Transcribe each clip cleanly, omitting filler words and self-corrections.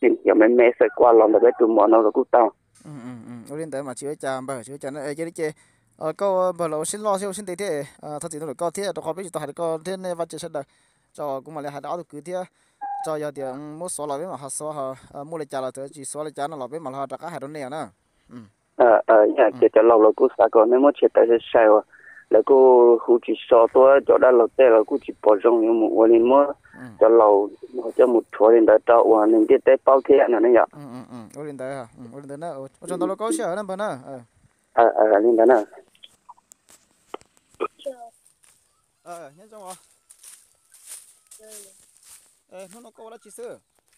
chính giờ mấy sẽ qua lòng là cái tụi mỏ nó là cũng tao ở đến tới mà chữa chàm bà chữa chàm ấy cái đấy có bà lâu xin lo xin tí thế thật sự nó có thế tôi không biết tôi hay có thế này vật chất được cho cũng mà lại hay đó được cứ thế cho giờ thì một số là biết mà họ số họ mua lại trả là chỉ số lại trả nó là biết mà họ trả cả hai đôi này nữa nhà chỉ lâu là cũng sao còn nếu mà chỉ tại sai là cô khu chỉ so tôi chỗ đó là thế là cô chỉ bỏ rong như mộtวันนี้mà cho lâu cho một chỗ đến đó cho hoàn nên cái tế bao kia nữa nhở ở đến tới ở đến tới nữa ở trong đó là có xe nữa bà nữa lên đó nè nhớ trong rồi nó có là chỉ sửa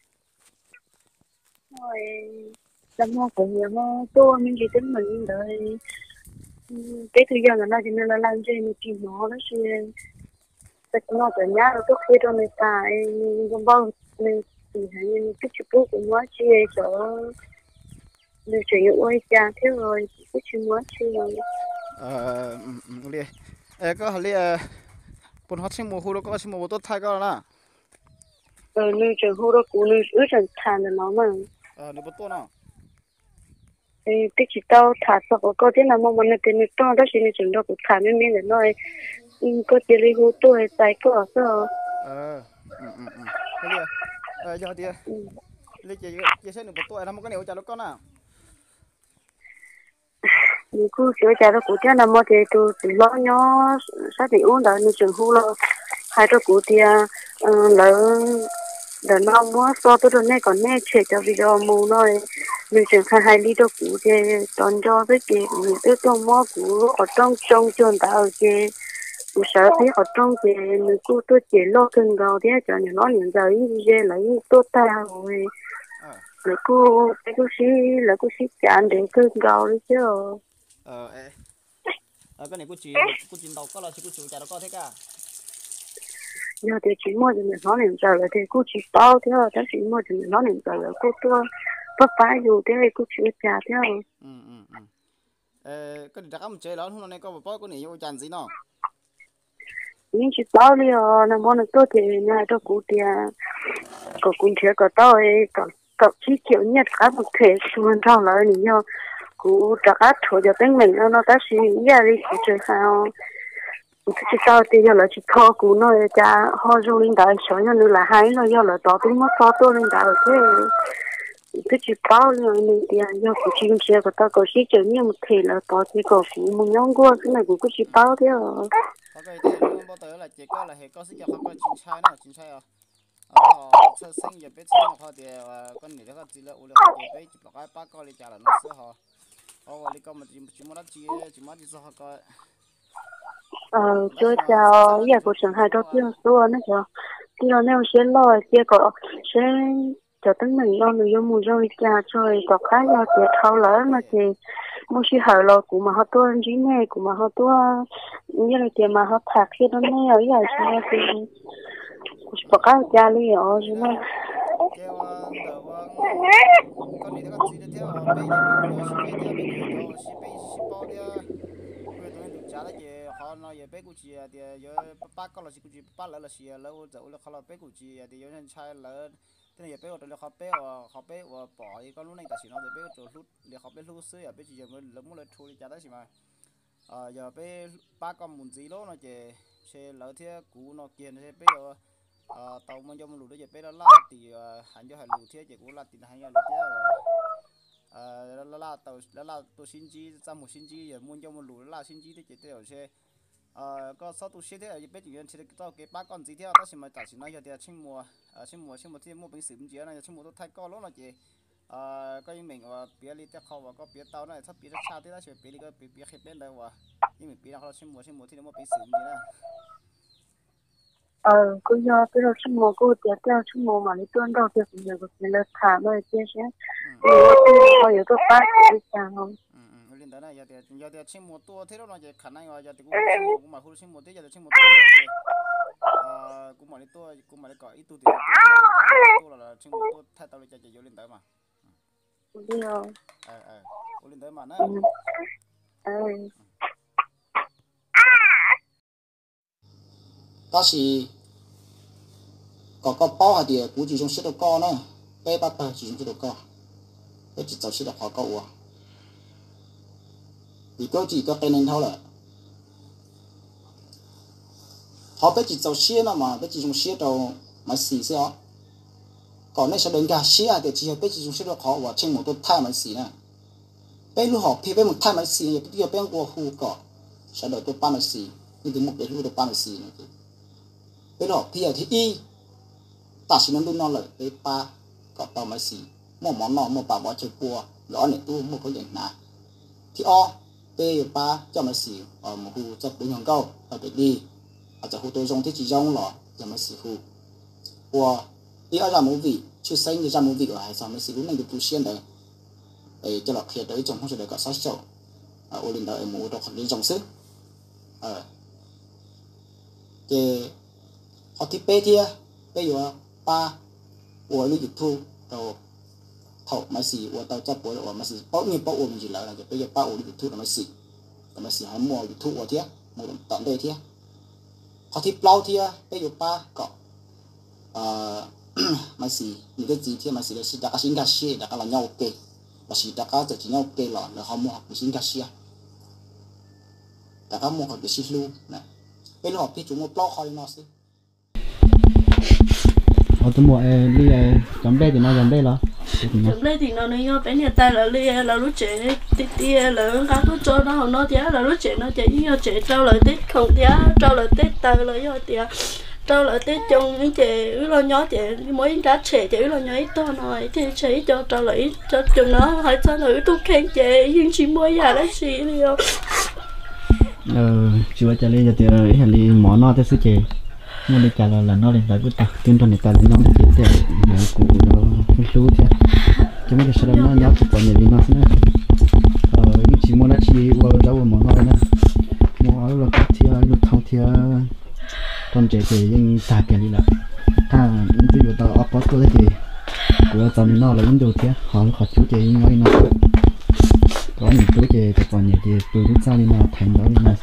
rồi làm hoa cũng như mà tôi mình chỉ tính mình đợi cái thời gian là cho nên là làm gì mình chỉ nó sẽ tất nó từ nhà rồi tôi khi đó người ta không bao mình thì hay như cái chụp bút của nó chỉ cho mình chỉ ôi cha thế rồi cái chụp nó chỉ đi có hali bọn họ xem mùa khu đó có xem mùa tốt thay có là mình chỉ hú đó cũng mình ước chân thàn là nó mà nếu bắt tốt nào cái chỉ tao thả sọc có thế nào mà mình tên nó đó chỉ nên chừng đó cũng thả mình để nói có chỉ lấy hú tôi tại có sao cái gì giờ thì lấy chỉ xem nếu bắt tốt là một cái nếu chả nó có nào mình cứ sửa chả đó cũng thế nào mà thì tôi lo nhỏ sát thì uống đó nên chừng hú lo hai đứa cũng thì lỡ đợt nó mua so tôi này còn nè chế cho video mù nói mình chừng hai ly đó cũng thì toàn cho với cái mình tôi trong mua cũng ở trong trường tạo cái mình sợ thấy ở trong cái mình cứ tôi chỉ lo cưng gạo thế cho nên nó liền giờ ý về lấy tốt ta rồi là cô xí chán để cưng gạo đấy chứ cái này cô chỉ đầu có là chỉ cô chủ chả nó có thế cả giờ thì chỉ mua thì mình nói liền giờ là thì cô chỉ bao thế rồi chỉ mua thì mình nói liền giờ là cô tôi bắt phải dù thế này cô chỉ trả thế rồi cái này chắc chơi lớn hôm nay có một bó cái này vô chăn gì nó nhưng chỉ bao đi rồi nó mua nó tốt thì nhà đó cũng tiền có cũng chưa có tao ấy có chỉ kiểu nhất cả một thể xuân trong lại nhiều cũng chắc hết thôi cho tính mình nó ta suy nghĩ ra đi chỉ chơi sao chỉ tao thì giờ là chỉ thọ cũng nói cha họ dùng linh đạo sống như là hay nó giờ là tao tính mất tao tôi linh đạo thế cái chỉ bao rồi mình tiền giờ cũng chỉ chơi có tao có chỉ chơi như một thể là tao chỉ có cũng một nhóm qua cái này cũng chỉ bao thế rồi ok thì nó bao tới là chỉ có là hệ có sức cho họ có chín chai à họ sơ sinh giờ biết sinh họ thì con này nó chỉ là u lực thì biết chỉ cái ba con đi trả là nó sơ họ đi con mà chỉ muốn chỉ muốn đi sơ họ coi cho chào giờ của trường hai đó tiêu số nó cho tiêu nếu sẽ lo thì có sẽ cho tính mình lo người dùng mua rồi cha chơi có khá là tiền thâu lỡ mà thì mua chỉ hở lo của mà họ tôi chỉ này của mà họ tôi như là tiền mà họ thạc khi đó này ở giờ thì có cái cha li ở chứ mà theo đầu con này nó chỉ theo bây giờ bây giờ chỉ về theo bây giờ cho chỉ bây chỉ bao đi bây giờ tụi trả lại thì họ nói giờ bây giờ chỉ thì giờ ba con là chỉ chỉ ba là chỉ là giờ là họ là bây giờ chỉ thì giờ nên sai là thế này bây giờ tụi họ bây bỏ thì con lúc này ta chỉ nói giờ bây giờ lúc để họ bây lúc xưa bây giờ mới lớn mới thu đi trả đấy mà giờ bây ba con muốn gì đó nó chỉ lỡ thế cũ nó kiên thế bây giờ tàu mình cho mình lùi giờ bây giờ là thì hành cho hành lùi thế chỉ cũng là tiền hành cho lùi thế là tàu là tôi xin chi ra một xin chi giờ muốn cho mình lùi là xin chi thế chỉ theo xe có sáu tu sĩ thế ở bên chuyện thì tao cái ba con gì theo tao xin mà tao xin nói giờ thì xin mùa thì mua bình sữa gì này xin mùa tôi thay con lúc là chị có những mình bia đi theo khâu và có bia tao này sắp bia rất xa thế đó chỉ bia đi có bia khép bên đây và nhưng mình bia nó xin mùa thì nó mua bình sữa gì đó cứ do cái đó chung mùa cô tiếp theo chung mùa mà lấy tuần đầu tiên cũng được là thả rồi chia sẻ bây giờ tôi phát cái chàng không lên đó này giờ thì xin mùa tua thế đó là khả năng giờ thì cũng xin mùa cũng mà không xin mùa thế giờ thì xin mùa tua cũng mà lấy tua cũng mà lấy cỏ ít tua thì tua là xin mùa tua thay tao lấy cho chị vô lên tới mà đi rồi lên tới mà nó đó là có bao hạt thì cũng chỉ trong số đó con nữa bé bắt tờ chỉ dùng cho đồ co bé chỉ cháu sẽ được họ câu vì câu chỉ có tên nên thôi là họ bé chỉ cháu xe nào mà bé chỉ dùng xe đâu mà xì xe ó còn nếu sẽ đến cả xe thì chỉ bé chỉ dùng xe được họ và trên một đôi thay mà xì nè bé lúc họ bé một thay mà xì thì bây giờ bé qua khu cỏ sẽ đợi đôi ba mà xì nhưng từ một đến lúc đôi ba mà xì này bé họ bây giờ thì y ta chỉ nói nó là bé ba có tao mà xì một món nọ một bà bỏ chơi cua rõ này tôi một cái gì nè thì o bé ba cho mà xì ở một khu cho bốn nhông câu ở để đi ở chỗ khu tôi dùng thì chỉ dùng là cho mà xì khu và đi ở ra một vị chưa xanh thì ra một vị ở hải sản mà xì lúc này được tu xuyên đấy để cho là khi tới trong không sẽ được có sát sầu ở ô linh đời một đồ khẩn liên trong sức thì họ thì bé kia bây giờ ba của lưu thu tàu thầu máy xì của tàu chấp của máy xì bao nhiêu bao ôm gì là bây giờ bao lưu thu là máy xì họ mua lưu thu ở thế một tận đây thế họ thì bao thì bây giờ ba có máy xì những cái gì thì máy xì là xì đã có sinh gas đã có là nhau ok và xì đã có chỉ nhau ok là họ mua học cái sinh gas đã có mua học cái xì lu này bây giờ họ thì chúng một bao khỏi nó xí ở tôi mua đi chấm đây thì nó chấm đây lo chấm đây thì nó nói bé nhà ta là đi là lúc trẻ tí là các thứ cho nó nó tiếc là lúc trẻ nó trẻ như trẻ trâu lại tết không tiếc trâu lại tết tờ lại do tiếc trâu lại tết trong những trẻ lo nhỏ trẻ mới đã trẻ trẻ lo nhỏ ít to nói thì trẻ cho trâu lại cho chúng nó hỏi sao là tôi khen trẻ nhưng chỉ mới già đấy gì đi không chưa trả lời cho tiền ấy là món nó tới sức trẻ nhưng mà trả lời là nó lên tới bữa tạc tuyên truyền này nó chỉ để nó cũng nó không số thế chứ mấy cái sau đó nó nhớ tụi nhà đi nó nữa chỉ muốn là chỉ vào đâu mà nó nữa mua là cái thia nó thâu thia con trẻ thì những tài tiền đi lại những cái đồ tao có tôi thì của tao nó là những đồ thế họ chú trẻ nói nó có những chú trẻ thì còn nhiều thì từ lúc sau đi nào thành đó đi nào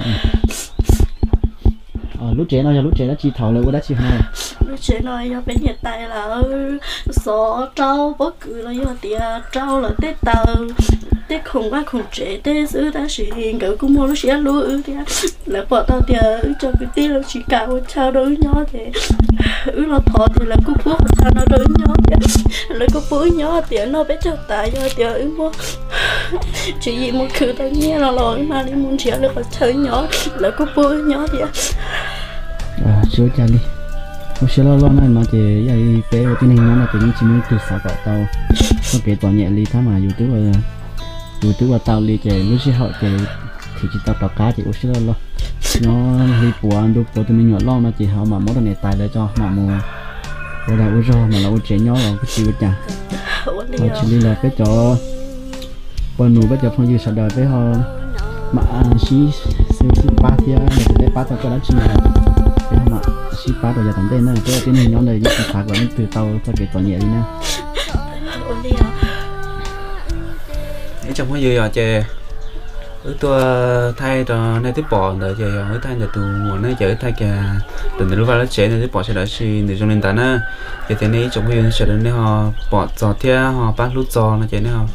lúc trẻ nó chỉ thầu lại của đã chỉ hai lúc trẻ nói cho bên hiện tại là số trâu bất cứ là do tiền trâu là tết tờ tết không quá không trẻ tết xứ ta chỉ cái cũng mua lúc trẻ luôn thì là bỏ tao tiền cho cái tiền là chỉ cả một trâu đối nhỏ thì là thọ thì là cũng bố sao nó đối nhỏ thì là cũng bố nhỏ tiền nó bé cho tài cho tiền mua chỉ gì một thứ tao nghe là lỗi mà đi muốn trẻ được là chơi nhỏ là cũng bố nhỏ thì chưa trả đi một số lo này nó chỉ vậy bé ở trên hình nó tự nhiên chỉ muốn từ sáu cậu tàu có cái toàn nhẹ ly thắm mà YouTube tàu ly chỉ lúc xí họ thì chỉ tàu tàu cá chỉ một số lo nó ly của anh đục của tụi mình nhỏ lo nó chỉ họ mà mỗi lần này tài để cho mà mua rồi là ôi rồi mà là ôi trẻ nhỏ rồi cái gì vậy chả họ chỉ đi là cái chỗ bọn nụ bây giờ phong dư sợ đời với họ mà xí ba kia để ba tao cho nó chỉ là cái mà xí ba rồi giờ tận đây nữa cái tên này nhóm này giúp phá gọi từ tàu cho cái toàn nhẹ đi nè trong cái gì à chè tôi thay cho này tiếp bỏ đợi chè ở thay là tôi muốn này chè thay kìa từ từ lúc vào nó chè này tiếp bỏ sẽ đợi xí để trong nền tảng á thì thế này trong cái sẽ đến họ bỏ giò thia họ bắt lút giò nó chè này họ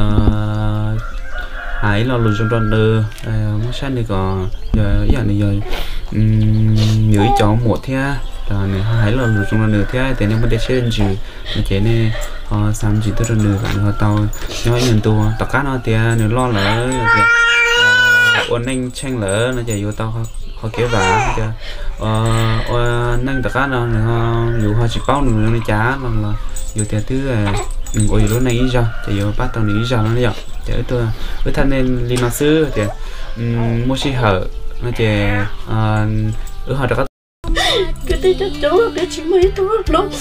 ấy là lùi trong tròn đưa nó sáng đi còn giờ ý này giờ nhớ chọn một thia rồi này hãy là lùi trong tròn đưa thia thì nên mới để xem gì mà chế này họ làm gì tới tròn đưa và họ tàu nói nhìn tu tất cả nó thia nếu lo lỡ ôn anh tranh lỡ nó chạy vô tàu họ kéo vả cho anh tất cả nó nếu họ chỉ bao nữa nó trả bằng là vô tiền thứ ôi lúc này ý ra chạy vô bắt tàu này ý ra nó vậy để tôi với thanh nên đi nó xứ thì mua xí hở nó chỉ ở họ đã có cái tên chắc chắn là cái chỉ mấy thứ luôn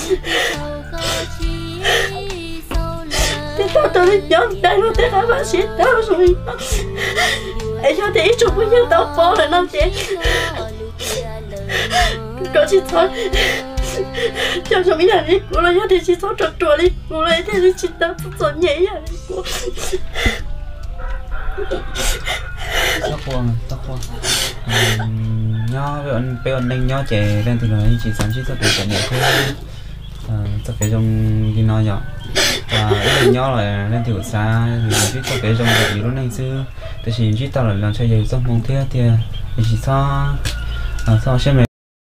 thế tao lên nhớ đây nó thế các bạn sẽ tao rồi ấy cho thế chúng bây giờ tao bỏ lại nó chị có chị thôi cho bây giờ đi cô là thì chị thôi trật trội đi cô là thì chị tao sợ nhảy à đi cô tóc khoan nho với anh bé anh đang nho chè lên thì nói chị sản xuất được cả một cái cho cái trong đi nói nhỏ ít nhỏ là lên tiểu xa thì biết cho cái trong gì lúc này xưa thì chỉ tao là làm cho gì trong mong thế thì chỉ so xem này